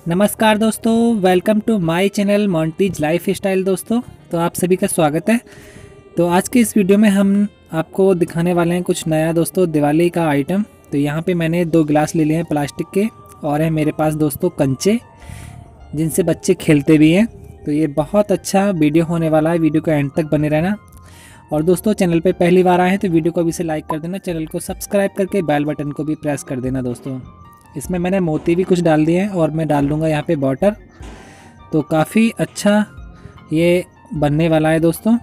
नमस्कार दोस्तों, welcome to my channel Monty's lifestyle. दोस्तों तो आप सभी का स्वागत है। तो आज के इस वीडियो में हम आपको दिखाने वाले हैं कुछ नया दोस्तों दिवाली का आइटम। तो यहाँ पे मैंने 2 गिलास ले लिए हैं प्लास्टिक के, और है मेरे पास दोस्तों कंचे जिनसे बच्चे खेलते भी हैं। तो ये बहुत अच्छा वीडियो होने वाला है, वीडियो को एंड तक बने रहना। और दोस्तों चैनल पे पहली बार आए हैं तो वीडियो को अभी से लाइक कर देना, चैनल को सब्सक्राइब करके बेल बटन को भी प्रेस कर देना। दोस्तों इसमें मैंने मोती भी कुछ डाल दिए हैं और मैं डाल दूँगा यहाँ पे वाटर। तो काफ़ी अच्छा ये बनने वाला है दोस्तों।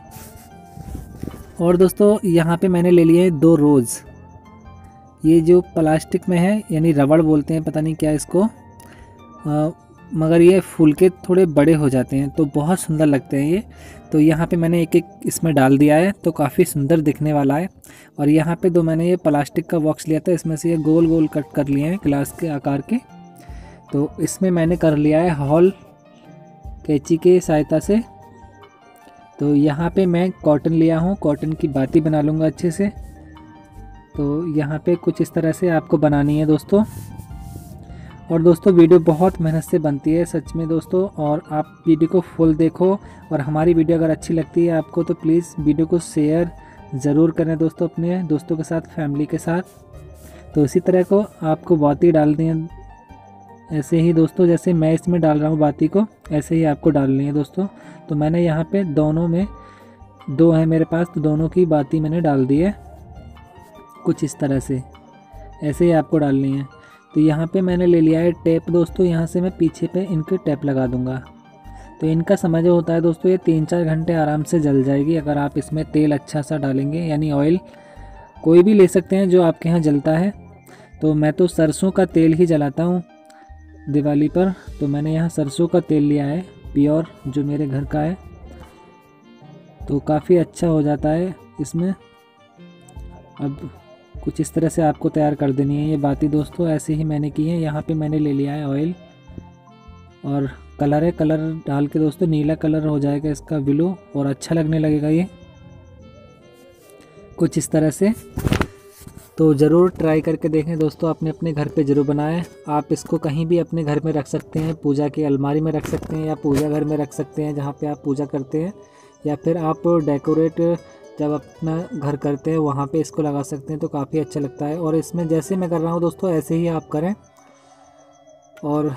और दोस्तों यहाँ पे मैंने ले लिए 2 रोज़। ये जो प्लास्टिक में है यानी रबड़ बोलते हैं, पता नहीं क्या इसको, मगर ये फूल के थोड़े बड़े हो जाते हैं तो बहुत सुंदर लगते हैं ये। तो यहाँ पे मैंने एक एक इसमें डाल दिया है तो काफ़ी सुंदर दिखने वाला है। और यहाँ पे 2 मैंने ये प्लास्टिक का बॉक्स लिया था, इसमें से ये गोल गोल कट कर लिए हैं गिलास के आकार के। तो इसमें मैंने कर लिया है हॉल कैंची के सहायता से। तो यहाँ पे मैं कॉटन लिया हूँ, कॉटन की बाती बना लूँगा अच्छे से। तो यहाँ पे कुछ इस तरह से आपको बनानी है दोस्तों। और दोस्तों वीडियो बहुत मेहनत से बनती है सच में दोस्तों, और आप वीडियो को फुल देखो। और हमारी वीडियो अगर अच्छी लगती है आपको तो प्लीज़ वीडियो को शेयर ज़रूर करें दोस्तों, अपने दोस्तों के साथ, फैमिली के साथ। तो इसी तरह को आपको बाती डालनी है ऐसे ही दोस्तों, जैसे मैं इसमें डाल रहा हूँ बाती को, ऐसे ही आपको डालनी है दोस्तों। तो मैंने यहाँ पे दोनों में 2 है मेरे पास, तो दोनों की बाती मैंने डाल दी है कुछ इस तरह से, ऐसे ही आपको डालनी है। तो यहाँ पे मैंने ले लिया है टेप दोस्तों, यहाँ से मैं पीछे पे इनके टेप लगा दूँगा। तो इनका समय जो होता है दोस्तों, ये 3-4 घंटे आराम से जल जाएगी अगर आप इसमें तेल अच्छा सा डालेंगे, यानी ऑयल कोई भी ले सकते हैं जो आपके यहाँ जलता है। तो मैं तो सरसों का तेल ही जलाता हूँ दिवाली पर, तो मैंने यहाँ सरसों का तेल लिया है प्योर, जो मेरे घर का है। तो काफ़ी अच्छा हो जाता है इसमें। अब कुछ इस तरह से आपको तैयार कर देनी है ये बाती दोस्तों, ऐसे ही मैंने की है। यहाँ पे मैंने ले लिया है ऑयल, और कलर है, कलर डाल के दोस्तों नीला कलर हो जाएगा इसका ब्लू, और अच्छा लगने लगेगा ये कुछ इस तरह से। तो ज़रूर ट्राई करके देखें दोस्तों, अपने अपने घर पे ज़रूर बनाएं। आप इसको कहीं भी अपने घर में रख सकते हैं, पूजा की अलमारी में रख सकते हैं, या पूजा घर में रख सकते हैं जहाँ पे आप पूजा करते हैं, या फिर आप डेकोरेट जब अपना घर करते हैं वहाँ पे इसको लगा सकते हैं। तो काफ़ी अच्छा लगता है। और इसमें जैसे मैं कर रहा हूँ दोस्तों ऐसे ही आप करें। और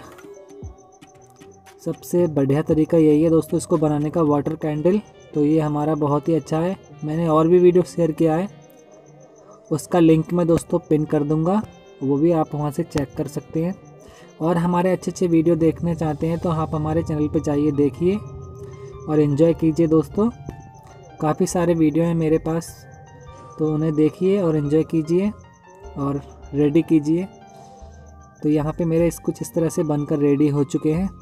सबसे बढ़िया तरीका यही है दोस्तों इसको बनाने का, वाटर कैंडल। तो ये हमारा बहुत ही अच्छा है, मैंने और भी वीडियो शेयर किया है, उसका लिंक मैं दोस्तों पिन कर दूंगा, वो भी आप वहाँ से चेक कर सकते हैं। और हमारे अच्छे अच्छे वीडियो देखने चाहते हैं तो आप हमारे चैनल पे जाइए, देखिए और एंजॉय कीजिए दोस्तों। काफ़ी सारे वीडियो हैं मेरे पास, तो उन्हें देखिए और एंजॉय कीजिए और रेडी कीजिए। तो यहाँ पे मेरे कुछ इस तरह से बनकर रेडी हो चुके हैं।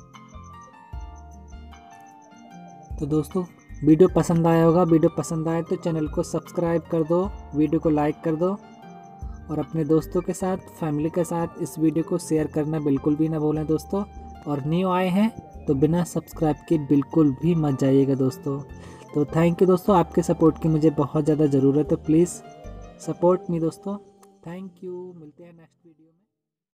तो दोस्तों वीडियो पसंद आया होगा, वीडियो पसंद आए तो चैनल को सब्सक्राइब कर दो, वीडियो को लाइक कर दो, और अपने दोस्तों के साथ, फैमिली के साथ इस वीडियो को शेयर करना बिल्कुल भी ना भूलें दोस्तों। और न्यू आए हैं तो बिना सब्सक्राइब के बिल्कुल भी मत जाइएगा दोस्तों। तो थैंक यू दोस्तों, आपके सपोर्ट की मुझे बहुत ज़्यादा ज़रूरत है, प्लीज़ सपोर्ट मी दोस्तों। थैंक यू, मिलते हैं नेक्स्ट वीडियो में।